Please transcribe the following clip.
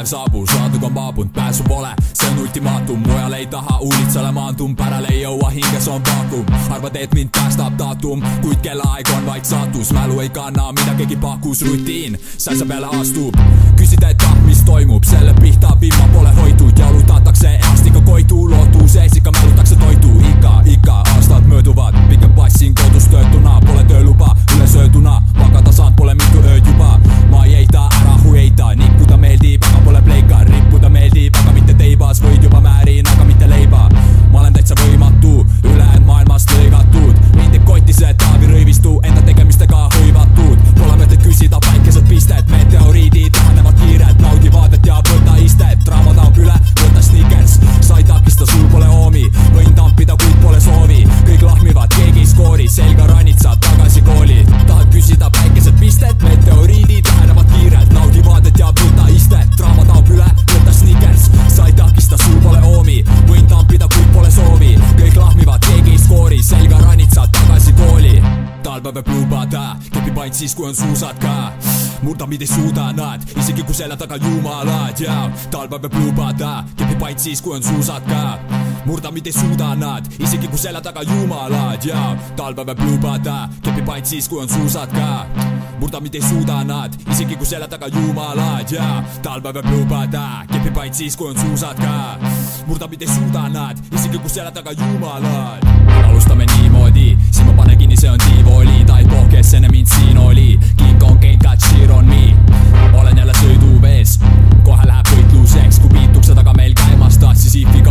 päev saabus, laadug on maabunud, pääsu pole, see on ultimaatum. Mujal ei taha uulitsale maandum, pärale ei jõua, hinges on vaakum. Arvad, et mind päästab daatum, kuid kellaaeg on vaid saatus. Mälu ei kanna, mida keegi pakus, rutiin sääsa peale astub. Küsid, et mis toimub, selle pihta vimma pole hoitud. Jalutatakse east ikka koitu, lootu sees ikka mälutakse toitu. Ikka aastad mööduvad, pigem passin kodus töötuna. Pole tööluba, ülesööduna, magada saanud pole mitu ööd juba. Ma ei eita, ära hueita, nikkuda meeldib, aga pole pleika. Rippuda meeldib, aga mitte teibas, võid juba määrin, aga mitte leiba. Ma olen täitsa võimatu, ülejäänud maailmast lõigatud. Mind ei koti see Taavi rõivistu, enda tegemistega hõivatud. Pole mõtet küsida päikesed pistet, meteoriidid lähenevad kiiret. Naudi vaadet ja võta istet, draama taob üle, võta sneakers. Sa ei takista, sul pole oomi, võin tampida, kuid pole soovi. Kõik lahmivad, keegi ei skoori, selga ranitsad tagasi kooli. Tahad küsida päikesed pistet, meteoriidid lähenevad kiiret. Naudi vaadet ja võta istet, draama taob üle, võta sneakers. Sa ei takista, sul pole oomi, võin tampida, kuid pole soovi. Kõik lahmivad, keegi ei skoori, selga ranitsad tagasi kooli. Talve võib lubada, kepib ainult siis kui on suusadka. Murdamid ei suuda nad, isegi kui selja taga jumalad. Talve võib lubada, kepib ainult siis kui on suusadka. Murdamid ei suuda nad, isegi kui selja taga jumalad. Talve võib lubada, kepib ainult siis kui on suusadka. Murdamid ei suuda nad, isegi kui selja taga jumalad. Talve võib lubada, kepib ainult siis kui on suusadka. Murdamid ei suuda nad, isegi kui selja taga jumalad. Alustame niimoodi, siin ma pane kinni, see on Tivoli. Ta ei poh, kes enne mind siin oli. King Kong ain't got shit on me. Olen jälle sõiduvees, kohe läheb võitluseks. Kui piitukse taga meil käimas, tahtsi siifiga